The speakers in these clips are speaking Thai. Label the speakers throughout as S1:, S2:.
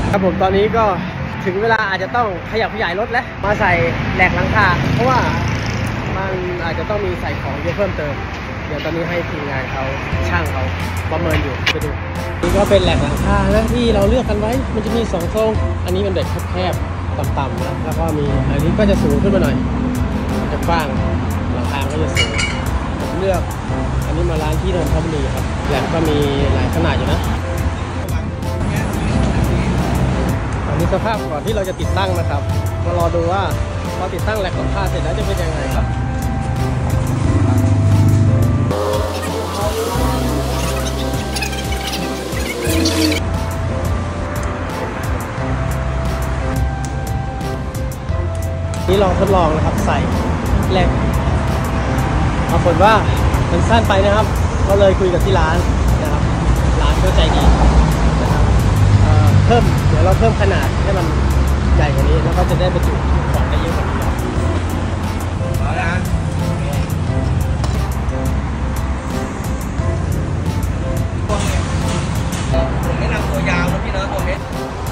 S1: ครับผมตอนนี้ก็ถึงเวลาอาจจะต้องขยับขยายรถแล้วมาใส่แหลกหลังคาเพราะว่ามันอาจจะต้องมีใส่ของเยอะเพิ่มเติมเดี๋ยวตอนนี้ให้ทีมงานเขาช่างเขาประเมินอยู่ไปดูนี่ก็เป็นแหลกหลังคานะที่เราเลือกกันไว้มันจะมี2 ทรงอันนี้เป็นแบบแคบๆต่ำๆนะแล้วก็มีอันนี้ก็จะสูงขึ้นมาหน่อยจะกว้างหลังคาก็จะสูงผมเลือกอันนี้มาร้านที่นนทบุรีครับแหลกก็มีหลายขนาดอยู่นะอันนี้สภาพก่อนที่เราจะติดตั้งนะครับมารอดูว่าพอติดตั้งแหลกหลังคาเสร็จแล้วจะเป็นยังไงครับนี่ลองทดลองนะครับใส่แหลกปรากฏว่ามันสั้นไปนะครับก็เลยคุยกับที่ร้านนะครับร้านก็ใจดีนะครับเดี๋ยวเราเพิ่มขนาดให้มันใหญ่กว่านี้แล้วก็จะได้บรรจุของได้เยอะกว่านี้ผมแนะนำตัวยาวนะพี่เนาะตัวเม็ด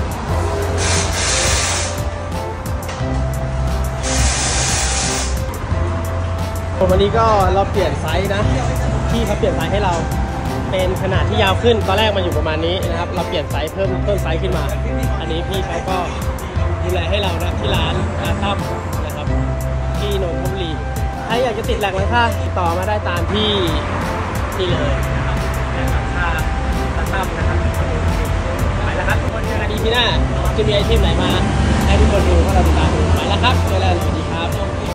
S1: วันนี้ก็เราเปลี่ยนไซส์นะที่เขาเปลี่ยนไซส์ให้เราเป็นขนาดที่ยาวขึ้นตอนแรกมันอยู่ประมาณนี้นะครับเราเปลี่ยนไซส์เพิ่มไซส์ขึ้นมาอันนี้พี่เขาก็ดูแลให้เรานะที่ร้านตั้มนะครับที่นนทบุรีใครอยากจะติดแหลกหลังคาติดต่อมาได้ตามที่เลยนะครับแหลกหลังคาตั้มนะครับไปแล้วครับทุกคนเจอกันดีที่หน้าจะมีไอเทมไหนมาให้ทุกคนดูเพราะเราติดตามไปแล้วครับเจอกันสวัสดี